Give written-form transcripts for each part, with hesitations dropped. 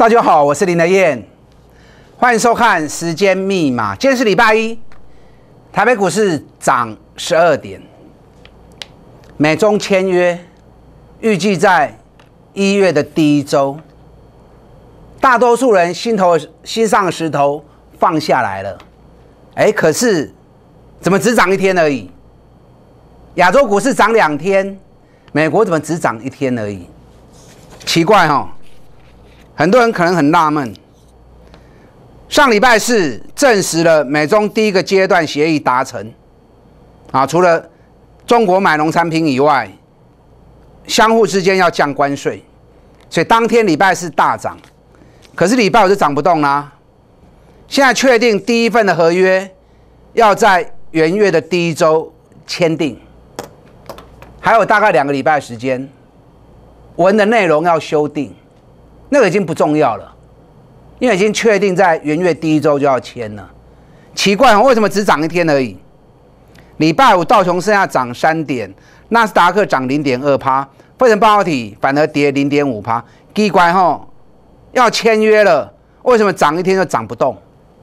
大家好，我是林德燕，欢迎收看《时间密码》。今天是礼拜一，台北股市涨12点，美中签约，预计在1月的第一周。大多数人心上的石头放下来了，可是怎么只涨1天而已？亚洲股市涨2天，美国怎么只涨1天而已？奇怪哈。很多人可能很纳闷，上礼拜四证实了美中第一个阶段协议达成，除了中国买农产品以外，相互之间要降关税，所以当天礼拜四大涨，可是礼拜五就涨不动啦。现在确定第一份的合约要在元月的第一周签订，还有大概2个礼拜时间，文的内容要修订。那个已经不重要了，因为已经确定在元月第一周就要签了。奇怪为什么只涨1天而已？礼拜五道琼剩下涨3点，纳斯达克涨0.2%，费城半导体反而跌0.5%。奇怪要签约了，为什么涨1天就涨不动？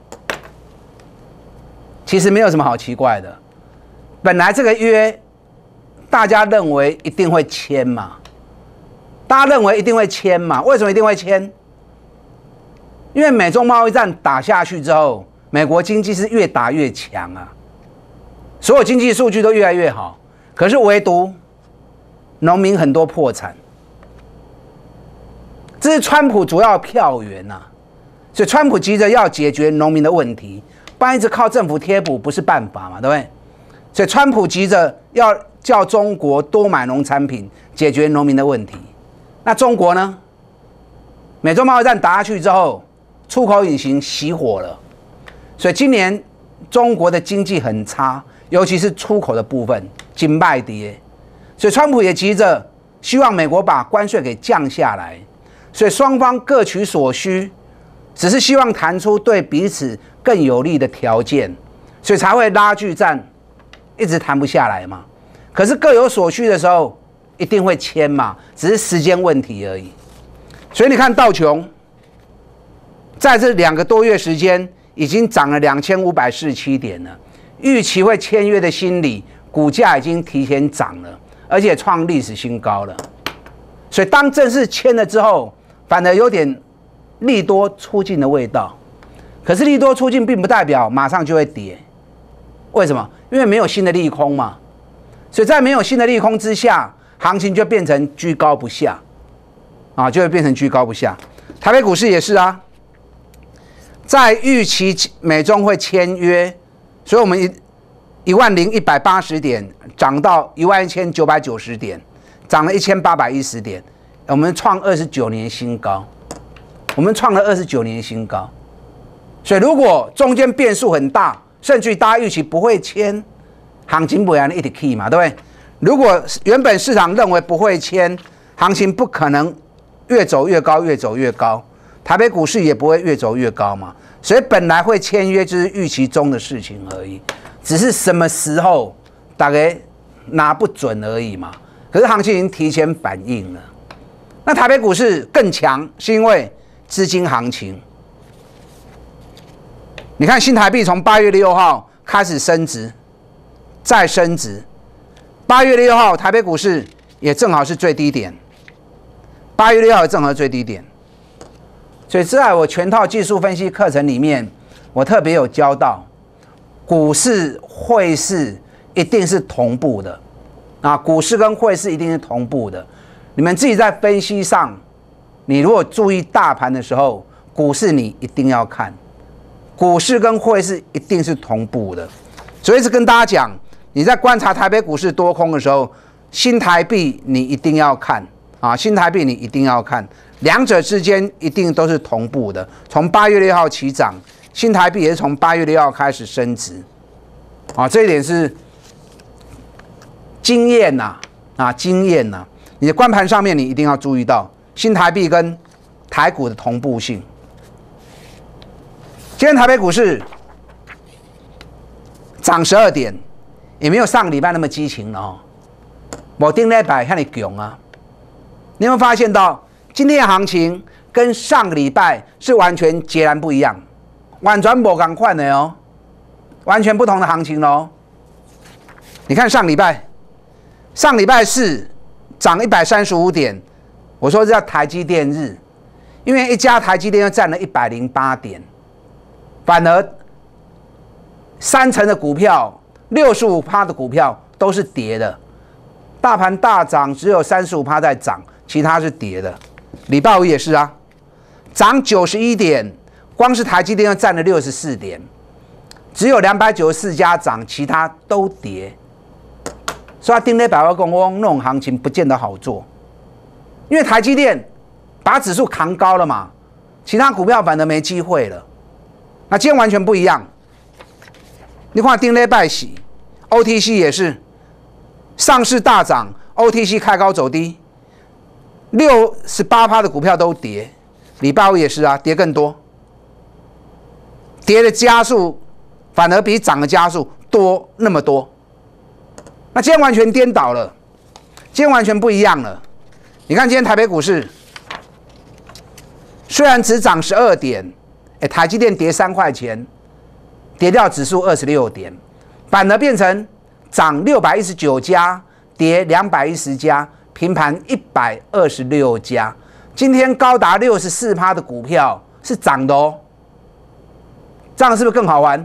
其实没有什么好奇怪的，本来这个约大家认为一定会签嘛。大家认为一定会签嘛？为什么一定会签？因为美中贸易战打下去之后，美国经济是越打越强啊，所有经济数据都越来越好，可是唯独农民很多破产，这是川普主要票源啊，所以川普急着要解决农民的问题，不然一直靠政府贴补不是办法嘛，对不对？所以川普急着要叫中国多买农产品，解决农民的问题。那中国呢？美中贸易战打下去之后，出口引擎熄火了，所以今年中国的经济很差，尤其是出口的部分紧败跌，所以川普也急着希望美国把关税给降下来，所以双方各取所需，只是希望谈出对彼此更有利的条件，所以才会拉锯战，一直谈不下来嘛。可是各有所需的时候，一定会签嘛，只是时间问题而已。所以你看道琼在这2个多月时间已经涨了2547点了，预期会签约的心理，股价已经提前涨了，而且创历史新高了。所以当正式签了之后，反而有点利多出尽的味道。可是利多出尽并不代表马上就会跌，为什么？因为没有新的利空嘛。所以在没有新的利空之下，行情就变成居高不下，就会变成居高不下。台北股市也是啊，在预期美中会签约，所以我们10180点涨到11990点，涨了1810点，我们创29年新高，我们创了29年新高。所以如果中间变数很大，甚至大家预期不会签，行情不然一直起嘛，对不对？如果原本市场认为不会签，行情不可能越走越高，越走越高，台北股市也不会越走越高嘛。所以本来会签约就是预期中的事情而已，只是什么时候大概拿不准而已嘛。可是行情已经提前反应了。那台北股市更强，是因为资金行情。你看新台币从8月6号开始升值，再升值。8月6号，台北股市也正好是最低点。8月6号正好是最低点，所以在我全套技术分析课程里面，我特别有教到，股市、汇市一定是同步的，股市跟汇市一定是同步的。你们自己在分析上，你如果注意大盘的时候，股市你一定要看，股市跟汇市一定是同步的。所以一直跟大家讲。你在观察台北股市多空的时候，新台币你一定要看新台币你一定要看，两者之间一定都是同步的。从8月6号起涨，新台币也是从8月6号开始升值，这一点是经验经验你的观盘上面你一定要注意到新台币跟台股的同步性。今天台北股市涨12点。也没有上个礼拜那么激情了没顶礼拜那么强啊！你有没有发现到今天的行情跟上个礼拜是完全截然不一样，完全不同款的哦，完全不同的行情喽。你看上礼拜四涨135点，我说这叫台积电日，因为一家台积电又占了108点，反而30%的股票、65%的股票都是跌的，大盘大涨只有35%在涨，其他是跌的。礼拜五也是啊，涨91点，光是台积电又占了64点，只有294家涨，其他都跌。所以丁磊百货公司那种行情不见得好做，因为台积电把指数扛高了嘛，其他股票反而没机会了。那今天完全不一样，你看丁磊拜喜 ，OTC 也是上市大涨 ，OTC 开高走低，68%的股票都跌。礼拜五也是啊，跌更多，跌的加速反而比涨的加速多那么多。那今天完全颠倒了，今天完全不一样了。你看今天台北股市虽然只涨12点，台积电跌3块钱，跌掉指数26点，反而变成涨619家，跌210家，平盘126家。今天高达64%的股票是涨的哦，这样是不是更好玩？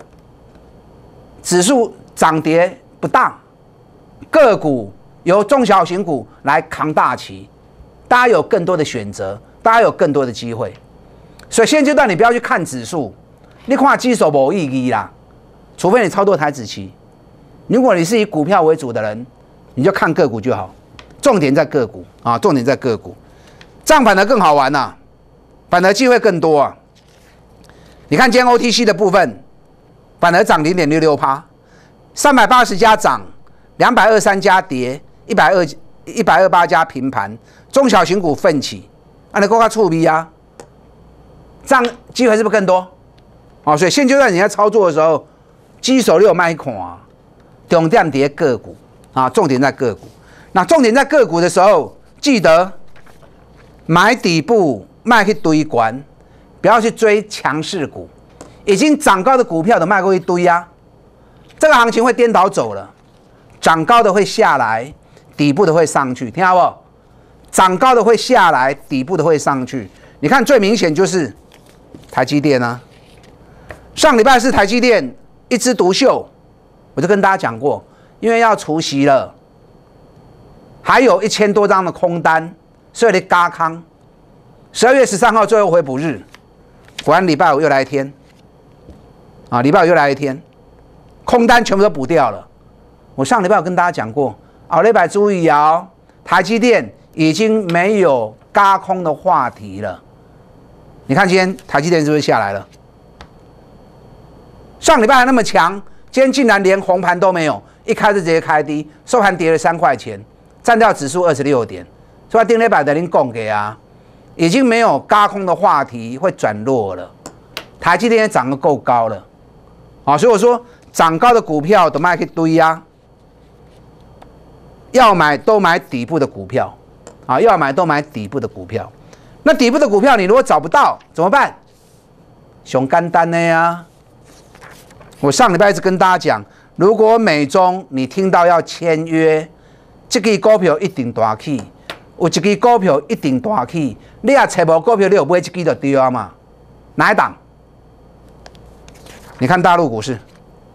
指数涨跌不大。个股由中小型股来扛大旗，大家有更多的选择，大家有更多的机会。所以现阶段你不要去看指数，你看指数没意义啦，除非你操作台指期。如果你是以股票为主的人，你就看个股就好，重点在个股啊，重点在个股，这样反而更好玩呐，反而机会更多啊。你看今天 OTC 的部分，反而涨0.66%，380家涨。223家跌，128家平盘，中小型股奋起，你够它触逼啊，这样机会是不是更多？哦，所以现阶段你在操作的时候，基手你有卖看啊，重点跌个股啊，重点在个股。那重点在个股的时候，记得买底部，卖去堆关，不要去追强势股，已经涨高的股票都卖过一堆啊，这个行情会颠倒走了。涨高的会下来，底部的会上去，听到不？涨高的会下来，底部的会上去。你看最明显就是台积电啊，上礼拜是台积电一枝独秀，我就跟大家讲过，因为要除息了，还有1000多张的空单，所以你嘎康。12月13号最后回补日，果然礼拜五又来一天，啊，礼拜五又来一天，空单全部都补掉了。我上礼拜有跟大家讲过，后礼拜注意哦，台积电已经没有軋空的话题了。你看今天台积电是不是下来了？上礼拜还那么强，今天竟然连红盘都没有，一开始直接开低，收盘跌了3块钱，占掉指数26点。所以丁磊百的您供给啊，已经没有軋空的话题会转弱了。台积电也涨得够高了，好，所以我说涨高的股票都卖去堆啊。要买都买底部的股票，啊，要买都买底部的股票。那底部的股票你如果找不到怎么办？熊干单的呀！我上礼拜一直跟大家讲，如果美中你听到要签约，这个股票一定大起，有一支股票一定大起，你也找无股票，你有买一支就对啊嘛？哪一档？你看大陆股市，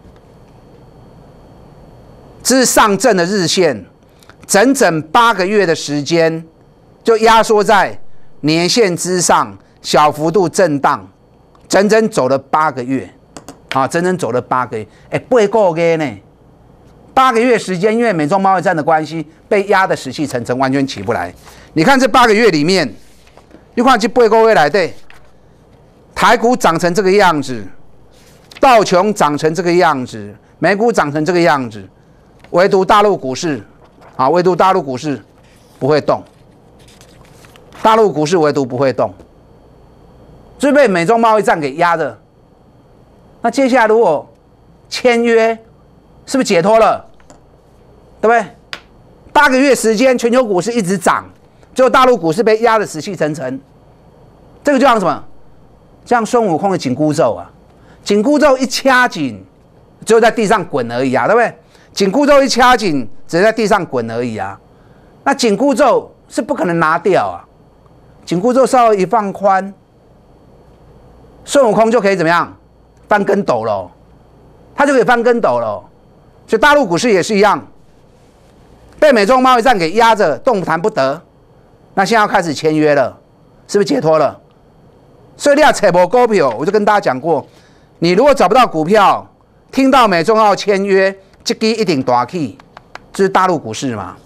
这是上证的日线。整整8个月的时间，就压缩在年线之上，小幅度震荡，整整走了8个月，啊，整整走了8个月，8个月呢，8个月时间，因为美中贸易战的关系，被压得死气沉沉，完全起不来。你看这8个月里面，你看这8个月来对，台股涨成这个样子，道琼涨成这个样子，美股涨成这个样子，唯独大陆股市。啊，唯独大陆股市不会动，大陆股市唯独不会动，就被美中贸易战给压着。那接下来如果签约，是不是解脱了？对不对？8个月时间，全球股市一直涨，最后大陆股市被压得死气沉沉。 这个就像什么？像孙悟空的紧箍咒啊，紧箍咒一掐紧，只有在地上滚而已啊，对不对？紧箍咒一掐紧，只是在地上滚而已啊。那紧箍咒是不可能拿掉啊，紧箍咒稍微一放宽，孙悟空就可以怎么样？翻跟斗了，他就可以翻跟斗了。所以大陆股市也是一样，被美中贸易战给压着，动弹不得。那现在要开始签约了，是不是解脱了？所以你要找无股票，我就跟大家讲过，你如果找不到股票，听到美中要签约，这支一定大起，这是大陆股市嘛。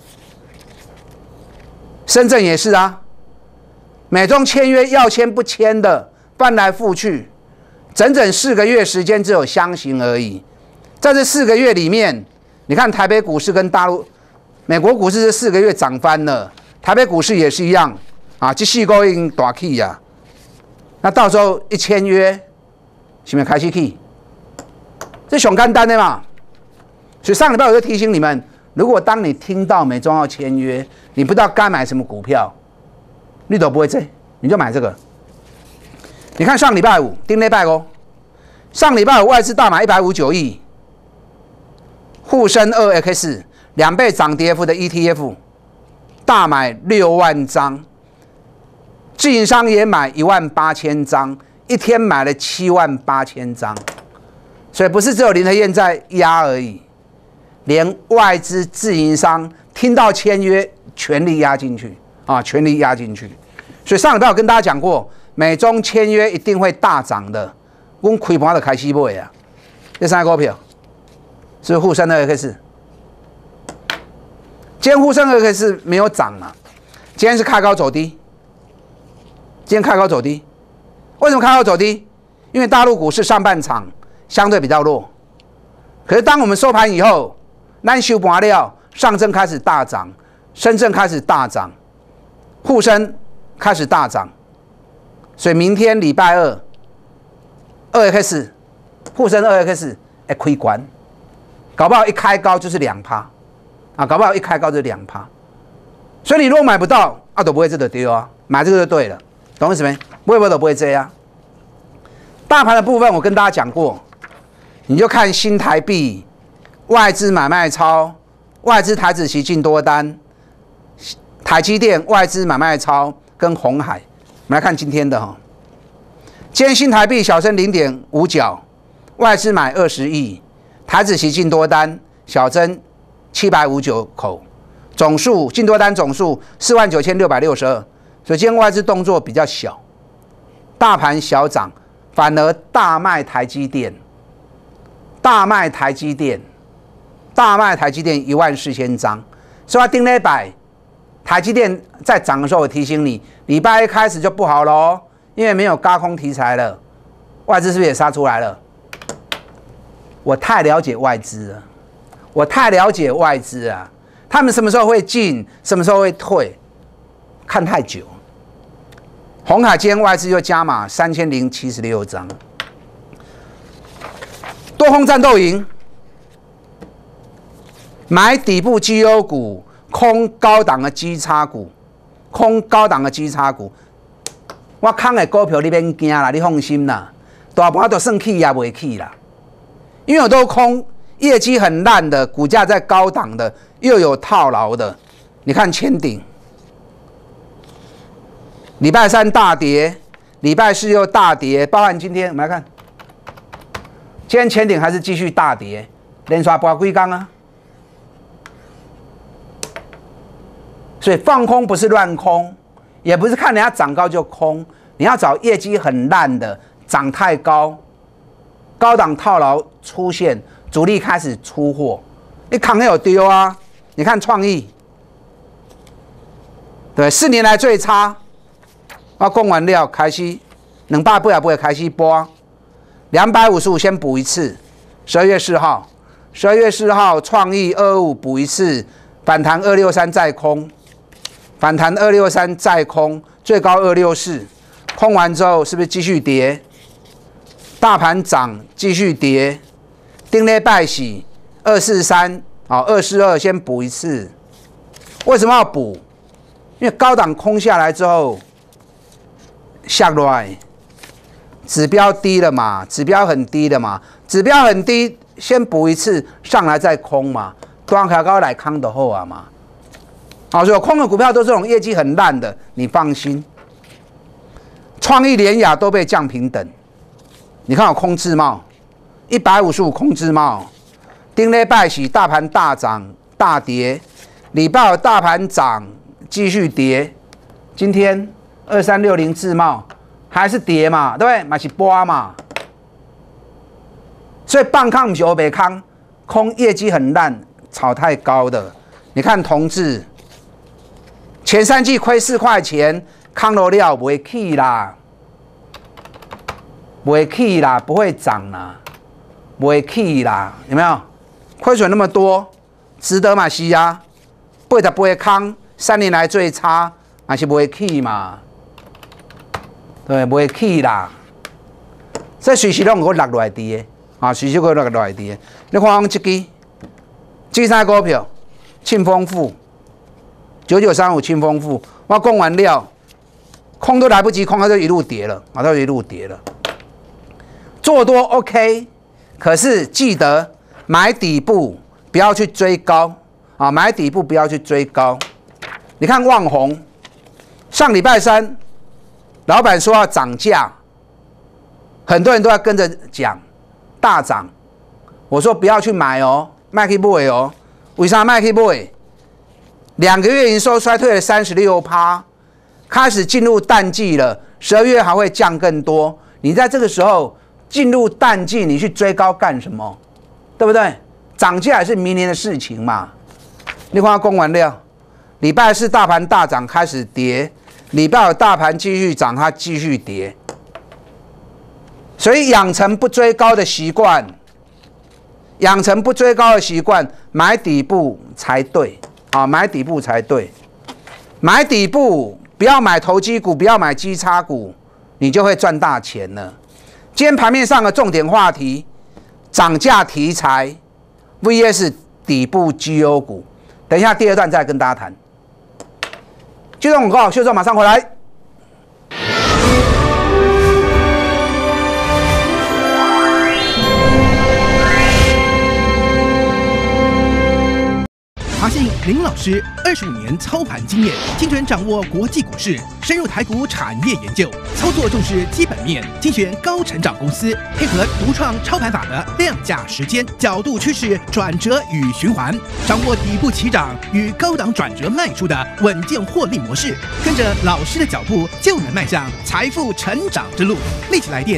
深圳也是啊，美中签约要签不签的，翻来覆去，整整4个月时间只有箱型而已。在这4个月里面，你看台北股市跟美国股市这4个月涨翻了，台北股市也是一样啊，这4个月已经大起呀。那到时候一签约，是不是开始起？这很简单的嘛。所以上礼拜我就提醒你们，如果当你听到美中要签约，你不知道该买什么股票，你都不会这，你就买这个。你看上礼拜五，顶礼拜哦，上礼拜五外资大买159亿，沪深2X 2倍涨跌幅的 ETF 大买6万张。自营商也买18000张，一天买了78000张，所以不是只有林和燕在压而已，连外资自营商听到签约，全力压进去啊，全力压进去。所以上礼拜我跟大家讲过，美中签约一定会大涨的，我们开盘就开始买啊。这3个股票是沪深2X，今天沪深2X没有涨啊，今天是开高走低。今天开高走低，为什么开高走低？因为大陆股市上半场相对比较弱，可是当我们收盘以后，咱收盘了，上证开始大涨，深圳开始大涨，沪深开始大涨，所以明天礼拜二 2X 沪深 2X 会开关，搞不好一开高就是2%啊，搞不好一开高就是2%，所以你如果买不到，都不会这个丢啊，买这个就对了。懂意思没？不会都不会这样。大盘的部分我跟大家讲过，你就看新台币外资买卖超，外资台指期净多单，台积电外资买卖超跟鸿海。我们来看今天的哈，今天新台币小升0.5角，外资买20亿，台指期净多单小增759口，总数净多单总数49662。所以今天外资动作比较小，大盘小涨，反而大卖台积电，大卖台积电14000张。所以它顶礼拜台积电在涨的时候，我提醒你，礼拜一开始就不好喽，因为没有軋空题材了，外资是不是也杀出来了？我太了解外资了，我太了解外资啊，他们什么时候会进，什么时候会退，看太久。鸿海今天外资又加码3076张，多空战斗营，买底部绩优股，空高档的基差股，空高档的基差股。我空的股票你免惊啦，你放心啦，大盘都算起也袂起啦，因为我都空业绩很烂的，股价在高档的，又有套牢的。你看前顶。礼拜三大跌，礼拜四又大跌，包含今天我们来看，今天前顶还是继续大跌，连刷八几天啊。所以放空不是乱空，也不是看人家涨高就空，你要找业绩很烂的，涨太高，高档套牢出现，主力开始出货，你扛也有丢啊。你看创意，对，4年来最差。我讲完了，开始288开始播，255先补一次，12月4号，12月4号创意225补一次，反弹263再空，反弹263再空，最高264，空完之后是不是继续跌？大盘涨继续跌，顶礼拜是243，好242先补一次，为什么要补？因为高档空下来之后。 下来，指标低了嘛，指标很低的嘛，指标很低，先补一次上来再空嘛，端开高来康的后啊嘛。好，所以空的股票都是这种业绩很烂的，你放心。创意、联亚都被降平等。你看我空自贸155空自贸，丁礼拜是大盘大涨大跌，礼拜有大盘涨继续跌，今天2360自贸还是跌嘛，对不对？嘛是波嘛，所以棒康不是欧北康，空业绩很烂，炒太高的。你看同志，前3季亏4块钱，康罗料不会起啦。不会起啦，不会涨啦，不会起啦，有没有？亏损那么多，值得嘛？是啊，88康3年来最差，还是不会起嘛？对，不会起啦。这随时拢有落来滴的，随时会落来滴的。你看这啥股票？庆丰富，9935庆丰富，我讲完了，空都来不及空，它就一路跌了，它就一路跌了。做多 OK， 可是记得买底部，不要去追高啊！买底部不要去追高。你看旺宏，上礼拜3，老板说要涨价，很多人都要跟着讲大涨。我说不要去买哦，卖去买哦。为啥卖去买？2个月营收衰退了36%，开始进入淡季了，12月还会降更多。你在这个时候进入淡季，你去追高干什么？对不对？涨价也是明年的事情嘛。你看公完了，礼拜4大盘大涨开始跌，礼拜5大盘继续涨，它继续跌。所以养成不追高的习惯，养成不追高的习惯，买底部才对啊！买底部才对，买底部不要买投机股，不要买基差股，你就会赚大钱了。今天盘面上的重点话题，涨价题材 VS 底部绩优股。等一下第2段再跟大家谈。就这种广告，秀秀马上回来。 华信林老师25年操盘经验，精准掌握国际股市，深入台股产业研究，操作重视基本面，精选高成长公司，配合独创操盘法的量价时间、角度趋势、转折与循环，掌握底部起涨与高档转折卖出的稳健获利模式，跟着老师的脚步，就能迈向财富成长之路。立即来电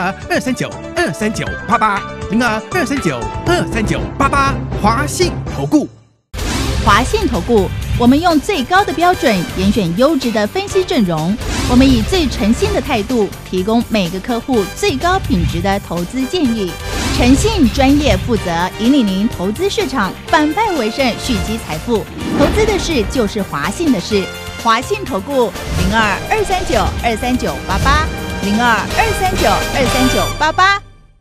02-239-23988，02-239-23988，华信投顾。 华信投顾，我们用最高的标准严选优质的分析阵容，我们以最诚信的态度，提供每个客户最高品质的投资建议。诚信、专业、负责，引领您投资市场反败为胜，蓄积财富。投资的事就是华信的事。华信投顾02-239-23988，02-239-23988。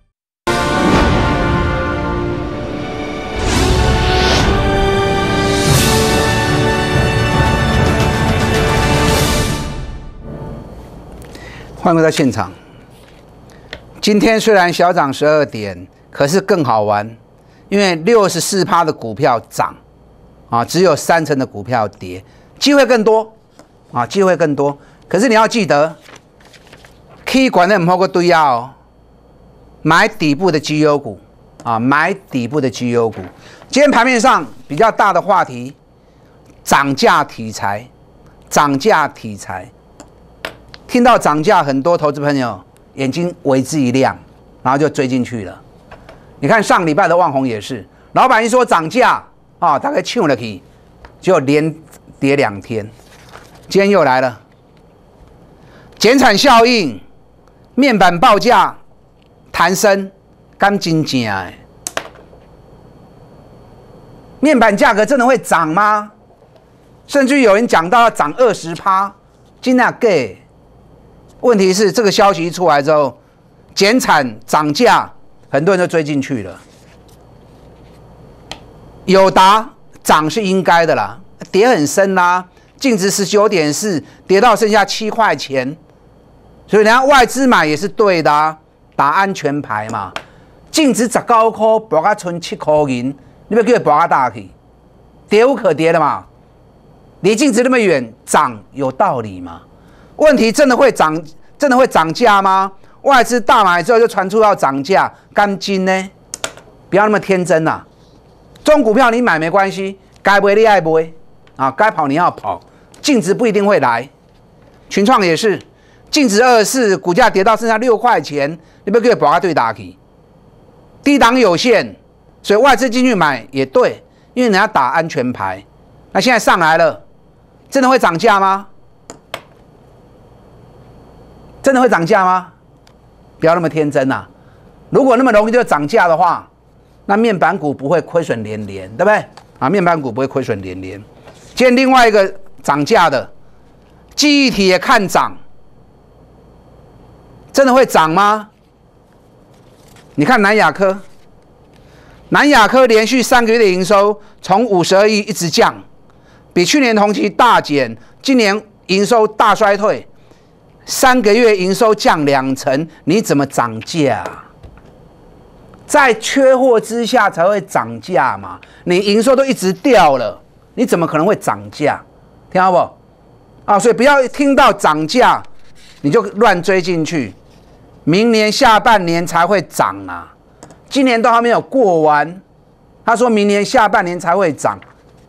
欢迎回到现场。今天虽然小涨12点，可是更好玩，因为64%的股票涨，只有30%的股票跌，机会更多，机会更多。可是你要记得 ，K 管的唔好个对哦，买底部的绩优股，买底部的绩优股。今天盘面上比较大的话题，涨价题材，涨价题材。听到涨价，很多投资朋友眼睛为之一亮，然后就追进去了。你看上礼拜的旺宏也是，老板一说涨价大概抢了去，就连跌2天。今天又来了，减产效应，面板报价弹升，干真正的面板价格真的会涨吗？甚至有人讲到要涨20%，真的假？问题是这个消息一出来之后，减产涨价，很多人都追进去了。友达涨是应该的啦，跌很深啦，净值19.4，跌到剩下7块钱， 所以人家外资买也是对的啊，打安全牌嘛。净值19块，博到剩7块银，你要叫它博到大去，跌无可跌了嘛。离净值那么远，涨有道理吗？问题真的会涨，真的会涨价吗？外资大买之后就传出要涨价，干金呢？不要那么天真呐、啊！中股票你买没关系，该买你爱买啊，该跑你要跑，净值不一定会来。群创也是，净值24，股价跌到剩下6块钱，你不要给它把它对打去，低档有限，所以外资进去买也对，因为人家打安全牌。那现在上来了，真的会涨价吗？真的会涨价吗？不要那么天真呐、啊！如果那么容易就涨价的话，那面板股不会亏损连连，对不对？啊，面板股不会亏损连连。今天另外一个涨价的记忆体也看涨，真的会涨吗？你看南亚科，南亚科连续3个月的营收从52亿一直降，比去年同期大减，今年营收大衰退，3个月营收降2成，你怎么涨价？在缺货之下才会涨价嘛，你营收都一直掉了，你怎么可能会涨价？听到不？啊，所以不要听到涨价你就乱追进去，明年下半年才会涨啊，今年都还没有过完，他说明年下半年才会涨，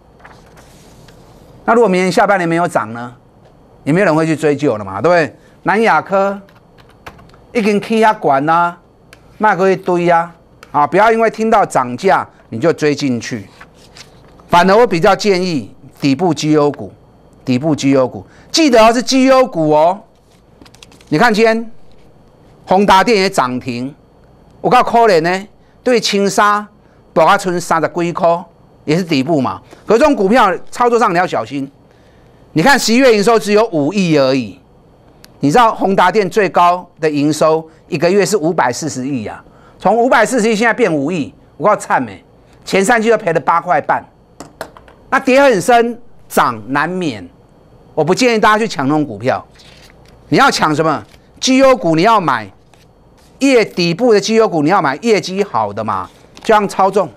那如果明年下半年没有涨呢？也没有人会去追究了嘛，对不对？南亚科已经起遐悬啦，卖过一堆啊。啊，不要因为听到涨价你就追进去，反而我比较建议底部绩优股，底部绩优股，记得是绩优股哦。你看今天宏达电也涨停，我告可怜呢，对青沙博到剩30几块，也是底部嘛。可是这种股票操作上你要小心。你看11月营收只有5亿而已，你知道宏达电最高的营收一个月是540亿啊。从540亿现在变5亿，我告诉惨没，前3季都赔了8块半，那跌很深，涨难免。我不建议大家去抢那种股票，你要抢什么？绩优股你要买业底部的绩优股，你要买业绩好的嘛，这样操纵。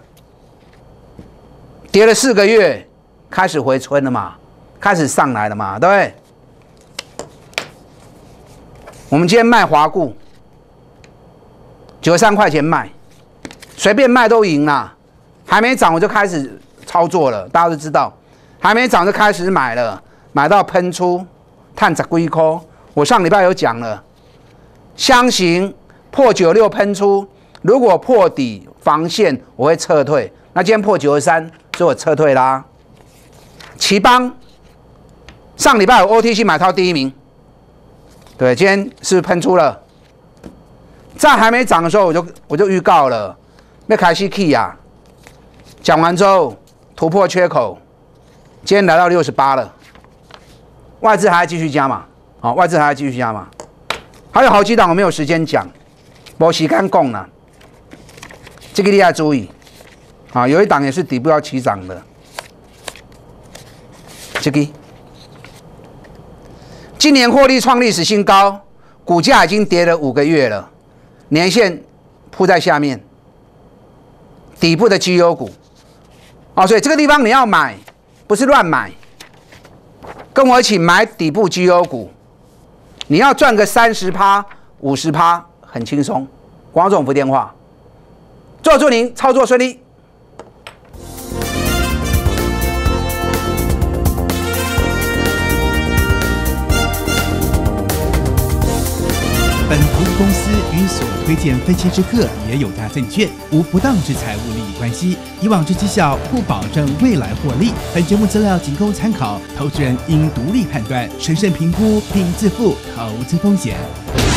跌了4个月，开始回春了嘛，开始上来了嘛，对不对？我们今天卖华固。93块钱卖，随便卖都赢啦。还没涨我就开始操作了，大家都知道，还没涨就开始买了，买到喷出，探10几块。我上礼拜有讲了，箱型破96喷出，如果破底防线我会撤退。那今天破93，所以我撤退啦。奇邦上礼拜有 OTC 买超第1名，对，今天是不是喷出了？在还没涨的时候，我就预告了，要开始起啊。讲完之后突破缺口，今天来到68了，外资还要继续加码，好，外资还要继续加码。还有好几档我没有时间讲，没时间讲了，这个你要注意啊。有一档也是底部要起涨的，这个今年获利创历史新高，股价已经跌了5个月了。年线铺在下面，底部的绩优股，哦，所以这个地方你要买，不是乱买，跟我一起买底部绩优股，你要赚个30%、50%，很轻松。广告总部电话，祝您操作顺利。 本投资公司与所推荐分期之客也有大证券，无不当之财务利益关系。以往之绩效不保证未来获利。本节目资料仅供参考，投资人应独立判断、审慎评估并自负投资风险。